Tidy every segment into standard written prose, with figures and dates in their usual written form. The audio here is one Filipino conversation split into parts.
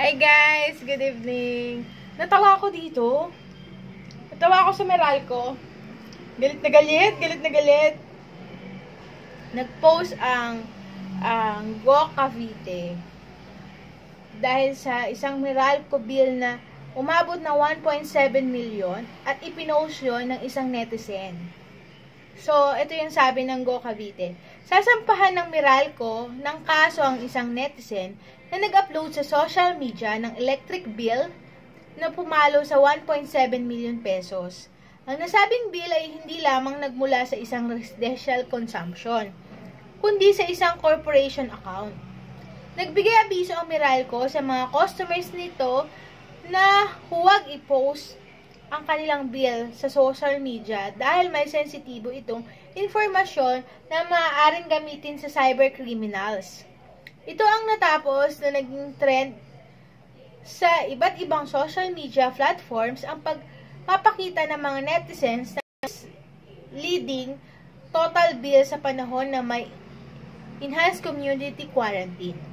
Hi guys! Good evening! Natawa ako dito. Natawa ako sa Meralco. Galit na galit, galit na galit. Nag-post ang Go Cavite dahil sa isang Meralco bill na umabot na 1.7 million at ipinost yun ng isang netizen. So, ito yung sabi ng Go Cavite. Sasampahan ng Meralco ng kaso ang isang netizen na nag-upload sa social media ng electric bill na pumalo sa 1.7 million pesos. Ang nasabing bill ay hindi lamang nagmula sa isang residential consumption, kundi sa isang corporation account. Nagbigay abiso ang Meralco sa mga customers nito na huwag i-post ang kanilang bill sa social media dahil may sensitibo itong informasyon na maaaring gamitin sa cybercriminals. Ito ang natapos na naging trend sa iba't ibang social media platforms ang pagpapakita ng mga netizens na leading total bill sa panahon na may enhanced community quarantine.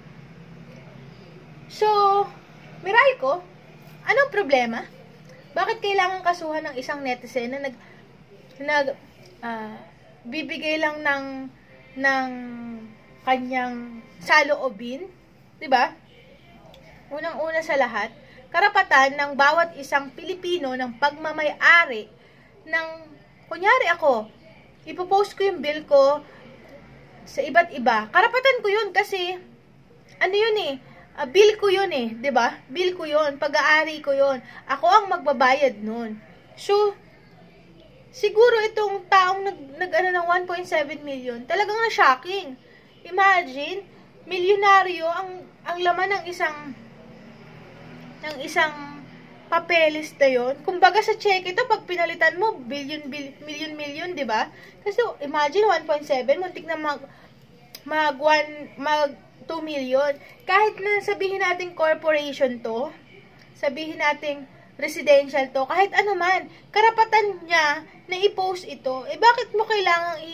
So, Meralco, anong problema? Bakit kailangan kasuhan ng isang netizen na bibigay lang ng kanyang saloobin, 'di ba? Unang-una sa lahat, karapatan ng bawat isang Pilipino ng pagmamay-ari ng, kunyari ako, ipopost ko yung bill ko sa iba't iba. Karapatan ko 'yun kasi ano 'yun eh, bill ko 'yun eh, 'di ba? Bill ko 'yun, pag-aari ko 'yun. Ako ang magbabayad nun. So, siguro itong taong nag-ano ng 1.7 million, talagang na-shocking. Imagine, milyonaryo ang laman ng isang papeles na yun. Kumbaga sa check ito, pag pinalitan mo, million, di ba? Kasi imagine, 1.7, muntik na mag 2 million. Kahit na sabihin natin corporation to, sabihin natin residential to, kahit ano man, karapatan niya na i-post ito, eh bakit mo kailangang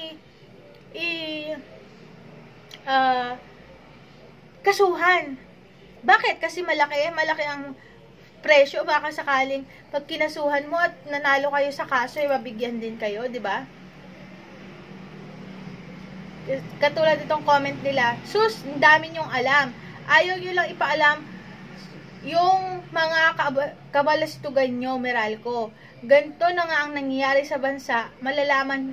kasuhan? Bakit? Kasi malaki ang presyo, baka sakaling pag kinasuhan mo at nanalo kayo sa kaso, eh mabigyan din kayo, di ba? Katulad itong comment nila, sus, ang dami nyong alam. Ayaw nyo lang ipaalam yung mga kabalastugan nyo, Meralco. Ganito na nga ang nangyayari sa bansa, malalaman,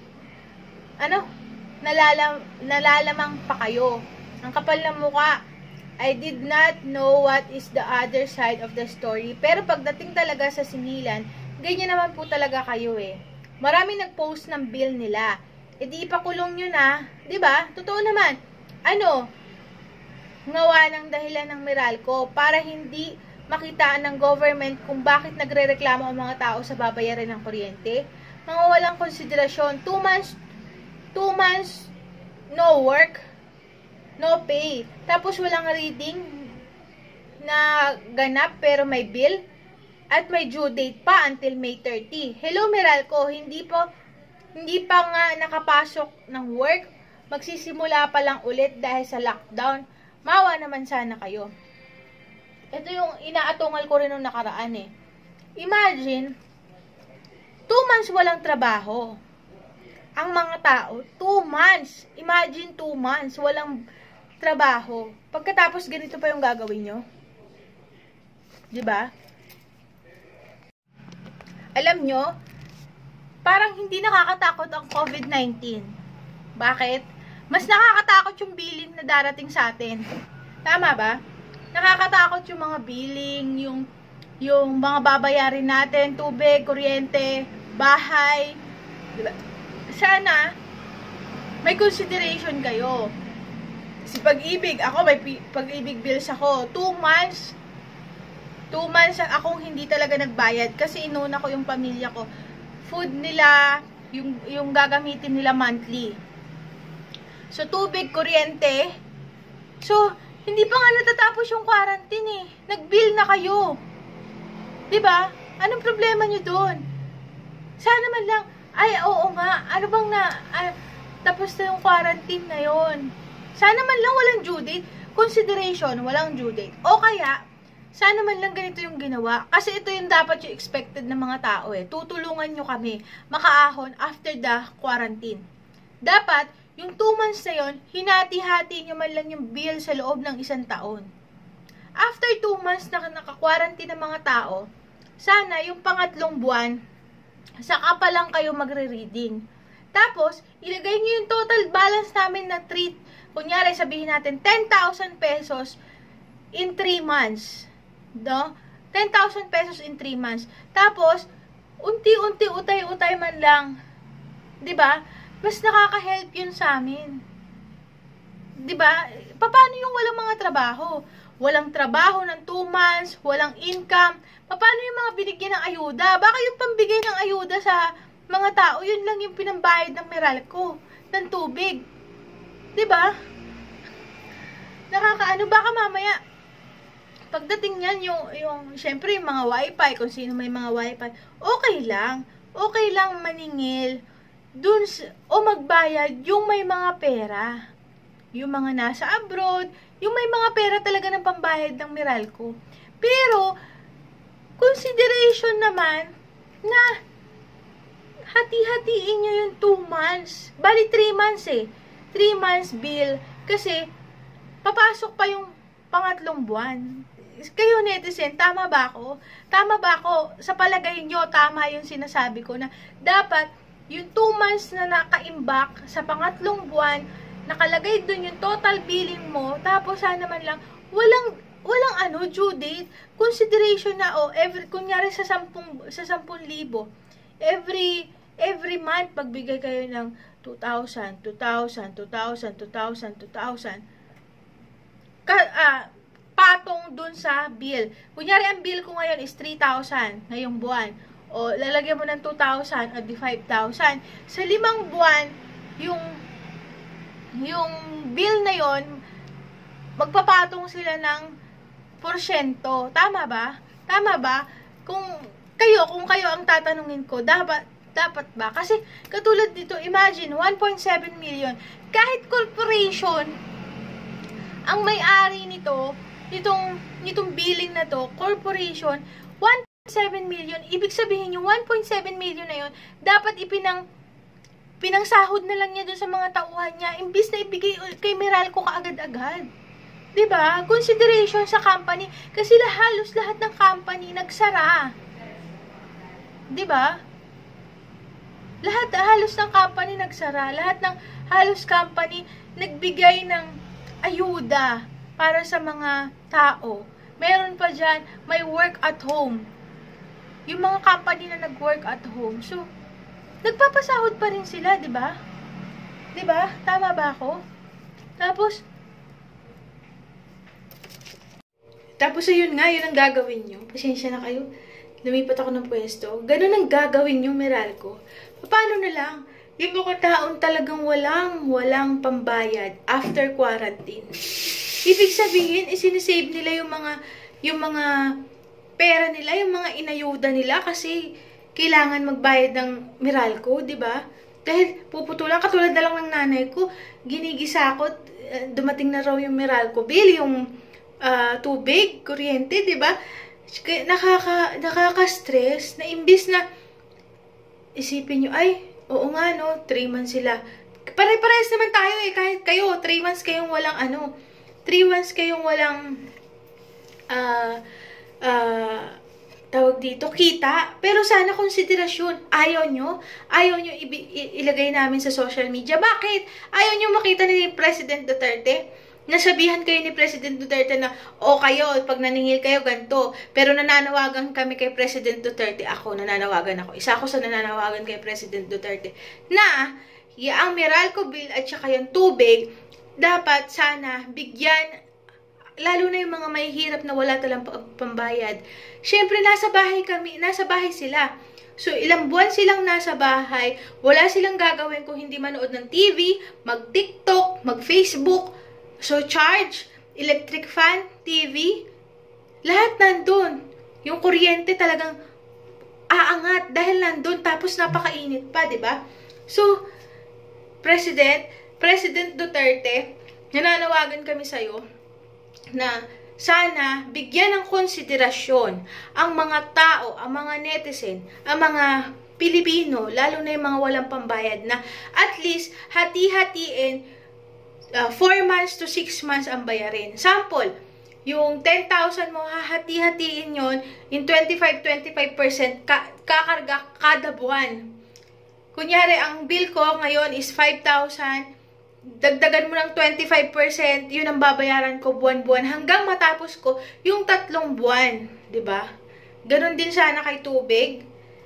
nalalamang pa kayo. Ang kapal ng mukha. I did not know what is the other side of the story. Pero pagdating talaga sa singilan, ganyan naman po talaga kayo eh. Marami nag-post ng bill nila. E di ipakulong nyo na. Diba? Totoo naman. Ngawa ng dahilan ng Meralco para hindi makitaan ng government kung bakit nagrereklamo ang mga tao sa babayaran ng kuryente. Mga walang konsiderasyon. 2 months no work, no pay. Tapos walang reading na ganap pero may bill at may due date pa until May 30. Hello Meralco, hindi pa nga nakapasok ng work. Magsisimula pa lang ulit dahil sa lockdown. Mawa naman sana kayo. Ito yung inaatungal ko rin nung nakaraan eh. Imagine, 2 months walang trabaho. Ang mga tao, 2 months. Imagine 2 months walang trabaho. Pagkatapos ganito pa yung gagawin nyo. Diba? Alam nyo, parang hindi nakakatakot ang COVID-19. Bakit? Mas nakakatakot yung billing na darating sa atin. Tama ba? Nakakatakot yung mga billing, yung mga babayarin natin, tubig, kuryente, bahay. Diba? Sana may consideration kayo. Si Pag-ibig, ako may Pag-ibig bills ako. 2 months akong hindi talaga nagbayad kasi inuna ko yung pamilya ko. Food nila, yung gagamitin nila monthly. So, tubig, kuryente. So, hindi pa nga natatapos yung quarantine eh. Nag-bill na kayo. Diba? Anong problema nyo doon? Sana man lang, ay, oo nga, ano bang tapos na yung quarantine na yon. Sana man lang walang due date. consideration, walang due date. O kaya, sana man lang ganito yung ginawa. Kasi ito yung dapat yung expected ng mga tao eh. Tutulungan nyo kami makaahon after the quarantine. Dapat, yung 2 months na yun, hinati-hati nyo man lang yung bill sa loob ng 1 taon. After 2 months na naka-quarantine ng mga tao, sana yung pangatlong buwan, saka pa lang kayo magre-reading. Tapos, ilagay nyo yung total balance namin na treat. Kunyari, sabihin natin, 10,000 pesos in 3 months. No? 10,000 pesos in 3 months. Tapos, unti-unti, utay-utay man lang. 'Di ba? Mas nakaka-help yun sa amin. 'Di ba? Paano yung walang mga trabaho? Walang trabaho ng 2 months, walang income. Paano yung mga binigyan ng ayuda? Baka yung pambigay ng ayuda sa mga tao, yun lang yung pinambayad ng Meralco, ng tubig. 'Di ba? Nakakaano, baka mamaya pagdating niyan yung syempre yung mga wifi, kung sino may mga wifi, okay lang. Okay lang maningil dun o magbayad yung may mga pera. Yung mga nasa abroad, yung may mga pera talaga ng pambayad ng Meralco. Pero consideration naman na hati-hatiin nyo yung 2 months. Bali 3 months eh. 3 months bill. Kasi papasok pa yung pangatlong buwan. Kayo netizen, tama ba ako? Tama ba ako? Sa palagay nyo, tama yung sinasabi ko na dapat yung 2 months na nakaimbak sa pangatlong buwan, nakalagay dun yung total billing mo, tapos sana man lang, walang due date, consideration na, kunyari sa 10,000, every month, pagbigay kayo ng 2,000, 2,000, 2,000, 2,000, 2,000, patong dun sa bill. Kunyari, ang bill ko ngayon is 3,000 ngayong buwan. O, lalagyan mo ng 2,000 at di 5,000. Sa 5 buwan, yung bill na yon, magpapatong sila ng porsyento. Tama ba? Tama ba? Kung kayo ang tatanungin ko, dapat ba? Kasi, katulad dito, imagine, 1.7 million. Kahit corporation, ang may-ari nitong billing na to, corporation, 1.7 million, ibig sabihin yung 1.7 million na yun, dapat pinangsahod na lang niya dun sa mga tauhan niya, imbis na ibigay kay Meralco kaagad-agad. Diba? Consideration sa company, kasi halos lahat ng company nagsara. Diba? Halos ng company nagsara, halos company nagbigay ng ayuda para sa mga tao. Meron pa dyan, may work at home. Yung mga company na nag-work at home. So, nagpapasahod pa rin sila, di ba? Di ba? Tama ba ako? Tapos ayun nga, yun ang gagawin nyo. Pasensya na kayo. Lumipat ako ng pwesto. Ganun ang gagawin nyo, Meralco. Paano na lang? Yung mga taon talagang walang pambayad after quarantine. Ibig sabihin, isinisave nila yung mga pera nila, yung mga inayuda nila kasi kailangan magbayad ng Meralco, di ba? Dahil puputulan, katulad na lang ng nanay ko, ginigisa ako, dumating na raw yung Meralco bill, yung tubig, kuryente, di ba? Nakaka-stress na imbis na isipin nyo, ay, oo nga, no, 3 months sila. Pare-pares naman tayo eh, kahit kayo, 3 months kayong walang 3 months kayong walang tawag dito, kita. Pero sana konsiderasyon. Ayaw nyo ilagay namin sa social media. Bakit? Ayaw nyo makita ni President Duterte? Nasabihan kayo ni President Duterte na, kayo, pag naningil kayo, ganito. Pero nananawagan kami kay President Duterte. Nananawagan ako. Isa ako sa nananawagan kay President Duterte. Na, ang Meralco bill at saka yung tubig, dapat sana bigyan, lalo na yung mga mahihirap na wala talang pambayad. Siyempre, nasa bahay sila. So, ilang buwan silang nasa bahay, wala silang gagawin kung hindi manood ng TV, mag-TikTok, mag-Facebook. So, charge, electric fan, TV, lahat nandun. Yung kuryente talagang aangat dahil nandun, tapos napakainit pa, di ba? So, President Duterte, nananawagan kami sa'yo na sana bigyan ng konsiderasyon ang mga tao, ang mga netizen, ang mga Pilipino, lalo na yung mga walang pambayad na at least hati-hatiin 4 months to 6 months ang bayarin. Sample, yung 10,000 mo, hahati-hatiin yon in 25% kakarga kada buwan. Kunyari, ang bill ko ngayon is 5,000, dagdagan mo ng 25%, yun ang babayaran ko buwan-buwan hanggang matapos ko yung 3 buwan, 'di ba? Ganon din sana kay tubig.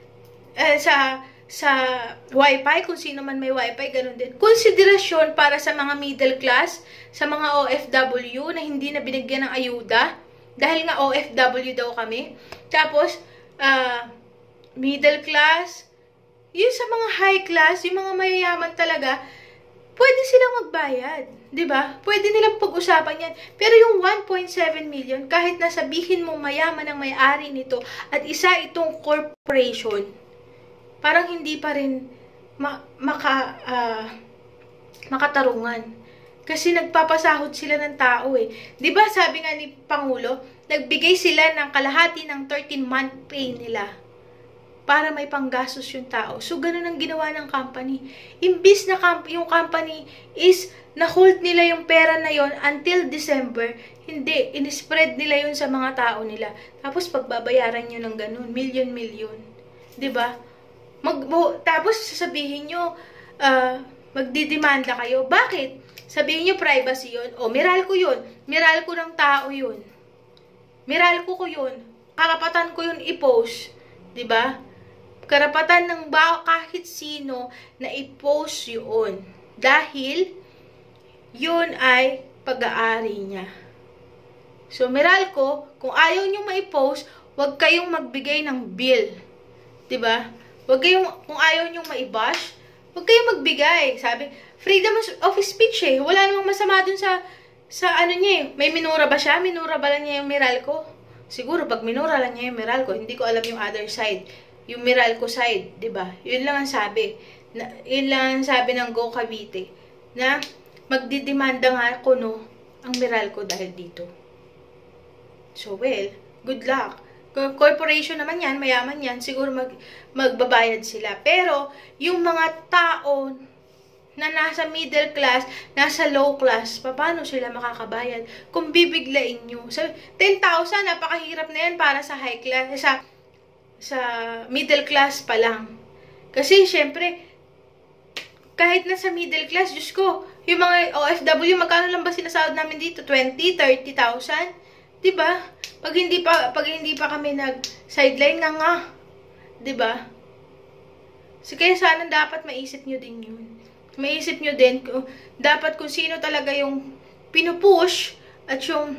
Sa wifi, kung sino man may wifi, ganon din. Konsiderasyon para sa mga middle class, sa mga OFW na hindi na binigyan ng ayuda dahil nga OFW daw kami. Tapos middle class, yun sa mga high class, yung mga mayayaman talaga, pwede silang magbayad, 'di ba? Pwede nilang pag-usapan 'yan. Pero yung 1.7 million, kahit nasabihin mo mayaman ang may-ari nito at isa itong corporation, parang hindi pa rin makatarungan. Kasi nagpapasahod sila ng tao eh. 'Di ba sabi nga ni Pangulo, nagbigay sila ng kalahati ng 13-month pay nila para may panggastos yung tao. So, ganun ang ginawa ng company. Imbis na yung company is na-hold nila yung pera na yon until December, hindi. In-spread nila yun sa mga tao nila. Tapos, pagbabayaran nyo ng ganun, milyon-milyon. Diba? Tapos, sasabihin nyo, magdidemanda kayo. Bakit? Sabihin nyo, privacy yun. O, Meralco yun. Meralco ng tao yun. Meralco ko yun. Karapatan ko yun i-post. Diba? Karapatan ng kahit sino na i-post yun. Dahil, yun ay pag-aari niya. So, Meralco, kung ayaw nyo ma-post, huwag kayong magbigay ng bill. Diba? Kung ayaw nyo ma-bash, huwag kayong magbigay. Sabi, freedom of speech eh. Wala namang masama dun sa ano niya eh. May minura ba siya? Minura ba lang niya yung Meralco? Siguro, pag minura lang niya yung Meralco, hindi ko alam yung other side. Yung Meralco side, 'di ba? Yun lang ang sabi. Yun lang ang sabi ng Go Cavite na magdidemanda nga kuno ang Meralco dahil dito. So, well, good luck. Corporation naman yan, mayaman yan, siguro magbabayad sila. Pero, yung mga tao na nasa middle class, nasa low class, paano sila makakabayad? Kung bibiglain nyo. So, 10,000, napakahirap na yan para sa high class, sa middle class pa lang. Kasi, syempre, kahit nasa middle class, Diyos ko, yung mga OFW, magkano lang ba sinasahod namin dito? 20, 30,000? Diba? Pag hindi pa kami nag-sideline nga. Diba? So, kaya sana dapat maisip nyo din yun. Maisip nyo din, dapat kung sino talaga yung pinupush at yung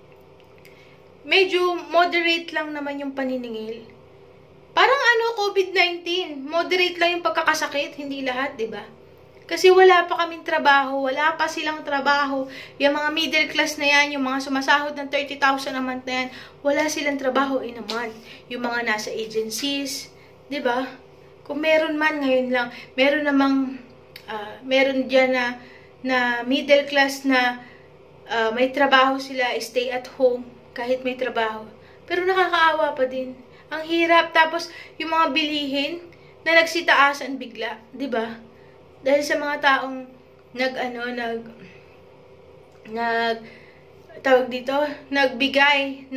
medyo moderate lang naman yung paniningil. Parang COVID-19, moderate lang yung pagkakasakit, hindi lahat, 'di ba? Kasi wala pa kaming trabaho, wala pa silang trabaho. Yung mga middle class na yan, yung mga sumasahod ng 30,000 a month na yan, wala silang trabaho naman. Yung mga nasa agencies, 'di ba? Kung meron man ngayon lang, meron namang meron diyan na middle class na may trabaho sila, stay at home kahit may trabaho. Pero nakakaawa pa din. Ang hirap. Tapos, yung mga bilihin na nagsitaasan bigla. 'Di ba? Dahil sa mga taong nagbigay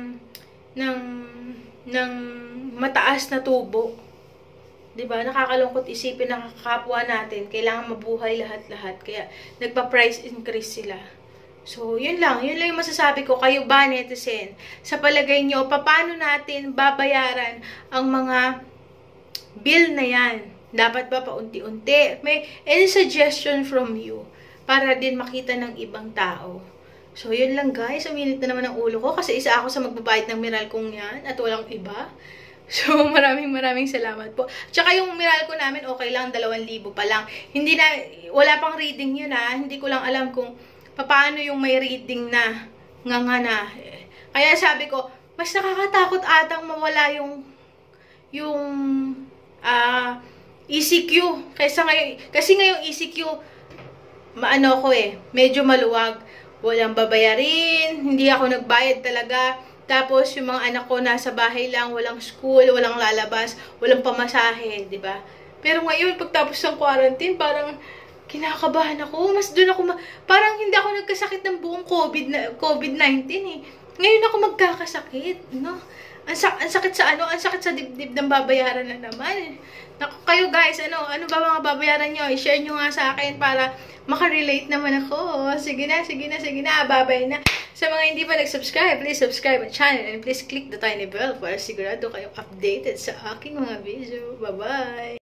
ng mataas na tubo. 'Di ba? Nakakalungkot isipin ng kapwa natin, kailangan mabuhay lahat-lahat. Kaya nagpa-price increase sila. So, yun lang yung masasabi ko. Kayo ba, netizen? Sa palagay nyo, paano natin babayaran ang mga bill na yan? Dapat ba paunti-unti? May any suggestion from you para din makita ng ibang tao? So, yun lang guys. Uminit na naman ang ulo ko kasi isa ako sa magbabayad ng Meralcong yan at walang iba. So, maraming salamat po. Tsaka yung Meralco namin, okay lang, 2,000 pa lang. Wala pang reading yun Hindi ko lang alam kung paano yung may reading na nga. Kaya sabi ko, mas nakakatakot atang mawala yung ECQ. Kasi ngayong ECQ, medyo maluwag. walang babayarin, hindi ako nagbayad talaga. Tapos, yung mga anak ko nasa bahay lang, walang school, walang lalabas, walang pamasahe, di ba? Pero ngayon, pagtapos ng quarantine, parang kinakabahan ako. Mas doon ako, parang hindi ako nagkasakit ng buong COVID-19 eh. Ngayon ako magkakasakit, no? Ang sakit sa ano, ang sakit sa dibdib ng babayaran na naman. Naku, kayo guys, ano ba mga babayaran nyo? I-share nyo nga sa akin para makarelate naman ako. Sige na, babay na. Sa mga hindi pa nag-subscribe, please subscribe my channel and please click the tiny bell para sigurado kayong updated sa aking mga video. Bye-bye!